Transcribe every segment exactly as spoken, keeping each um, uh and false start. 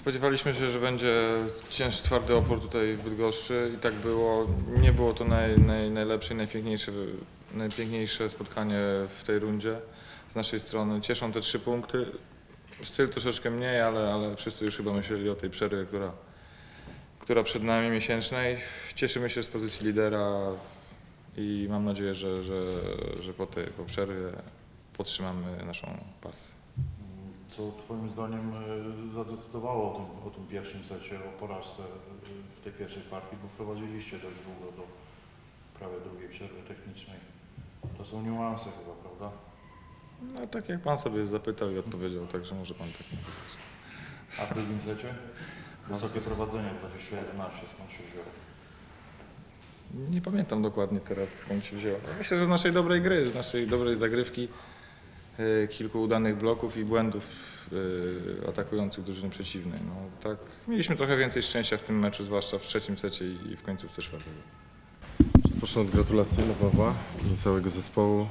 Spodziewaliśmy się, że będzie ciężki, twardy opór tutaj w Bydgoszczy i tak było. Nie było to naj, naj, najlepsze i najpiękniejsze, najpiękniejsze spotkanie w tej rundzie z naszej strony. Cieszą te trzy punkty. Styl troszeczkę mniej, ale, ale wszyscy już chyba myśleli o tej przerwie, która, która przed nami miesięcznej. Cieszymy się z pozycji lidera i mam nadzieję, że, że, że po tej po przerwie podtrzymamy naszą pasję. Co Twoim zdaniem zadecydowało o tym, o tym pierwszym secie, o porażce w tej pierwszej partii, bo prowadziliście dość długo do prawie drugiej przerwy technicznej. To są niuanse chyba, prawda? No tak jak Pan sobie zapytał i odpowiedział, także może Pan tak nie powiedzieć. A w drugim secie? Wysokie prowadzenie dwadzieścia jedenaście, skąd się wzięło? Nie pamiętam dokładnie teraz, skąd się wzięło. Myślę, że z naszej dobrej gry, z naszej dobrej zagrywki, kilku udanych bloków i błędów atakujących drużyny przeciwnej. No, tak, mieliśmy trochę więcej szczęścia w tym meczu, zwłaszcza w trzecim secie i w końcówce czwartego. Rozpocznę od gratulacji dla Pawła i całego zespołu.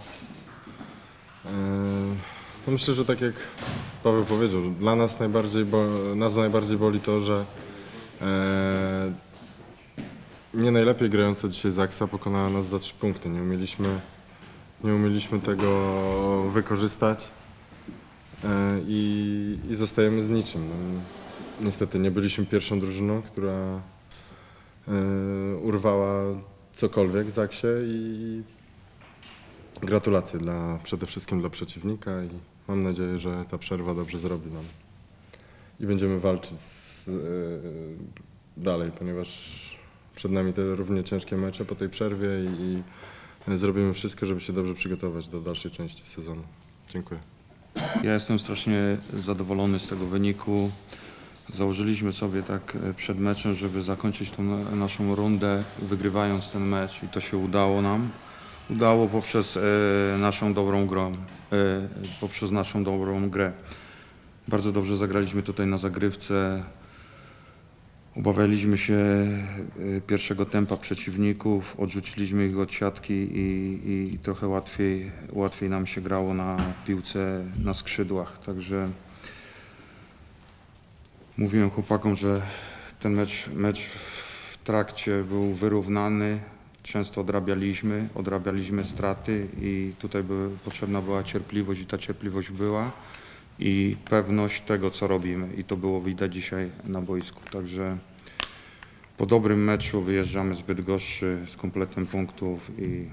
No myślę, że tak jak Paweł powiedział, dla nas najbardziej, bo, nas najbardziej boli to, że e, nie najlepiej grająca dzisiaj Zaksa pokonała nas za trzy punkty. Nie umieliśmy, nie umieliśmy tego wykorzystać e, i, i zostajemy z niczym. No, niestety nie byliśmy pierwszą drużyną, która e, urwała cokolwiek w Zaksie i gratulacje dla, przede wszystkim dla przeciwnika i mam nadzieję, że ta przerwa dobrze zrobi nam i będziemy walczyć z, e, dalej, ponieważ przed nami te równie ciężkie mecze po tej przerwie i, i zrobimy wszystko, żeby się dobrze przygotować do dalszej części sezonu. Dziękuję. Ja jestem strasznie zadowolony z tego wyniku. Założyliśmy sobie tak przed meczem, żeby zakończyć tą naszą rundę wygrywając ten mecz i to się udało nam. Udało poprzez e, naszą dobrą grę, e, poprzez naszą dobrą grę. Bardzo dobrze zagraliśmy tutaj na zagrywce. Obawialiśmy się pierwszego tempa przeciwników, odrzuciliśmy ich od siatki i, i trochę łatwiej, łatwiej nam się grało na piłce na skrzydłach. Także mówiłem chłopakom, że ten mecz, mecz w trakcie był wyrównany. Często odrabialiśmy, odrabialiśmy straty i tutaj by, potrzebna była cierpliwość i ta cierpliwość była i pewność tego, co robimy i to było widać dzisiaj na boisku. Także po dobrym meczu wyjeżdżamy z Bydgoszczy z kompletem punktów i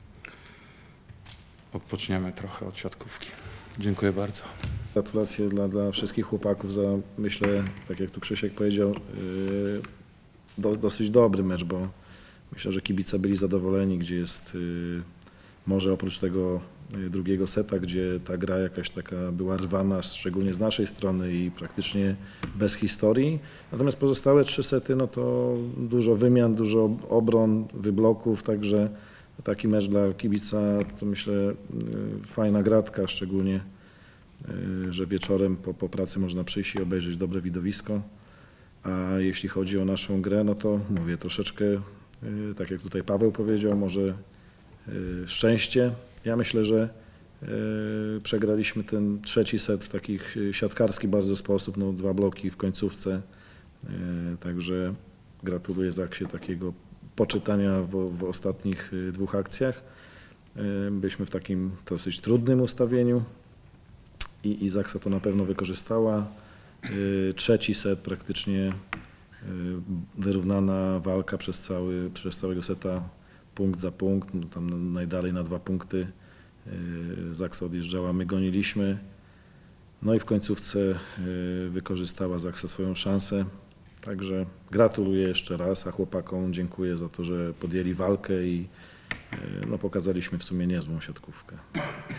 odpoczniemy trochę od siatkówki. Dziękuję bardzo. Gratulacje dla, dla wszystkich chłopaków za, myślę, tak jak tu Krzysiek powiedział, yy, do, dosyć dobry mecz, bo myślę, że kibice byli zadowoleni, gdzie jest yy, może oprócz tego yy, drugiego seta, gdzie ta gra jakaś taka była rwana, szczególnie z naszej strony i praktycznie bez historii. Natomiast pozostałe trzy sety, no to dużo wymian, dużo obron, wybloków, także taki mecz dla kibica to myślę yy, fajna gratka, szczególnie yy, że wieczorem po, po pracy można przyjść i obejrzeć dobre widowisko. A jeśli chodzi o naszą grę, no to mówię troszeczkę, yy, tak jak tutaj Paweł powiedział, może yy, szczęście. Ja myślę, że yy, przegraliśmy ten trzeci set w takich siatkarski bardzo sposób, no dwa bloki w końcówce. Yy, także gratuluję Zaksie takiego poczytania w, w ostatnich yy, dwóch akcjach. Yy, byliśmy w takim dosyć trudnym ustawieniu i, i Zaksa to na pewno wykorzystała. Yy, trzeci set praktycznie yy, wyrównana walka przez, cały, przez całego seta, punkt za punkt, no tam najdalej na dwa punkty. Yy, Zaksa odjeżdżała, my goniliśmy. No i w końcówce yy, wykorzystała Zaksa swoją szansę. Także gratuluję jeszcze raz, a chłopakom dziękuję za to, że podjęli walkę i yy, no, pokazaliśmy w sumie niezłą siatkówkę.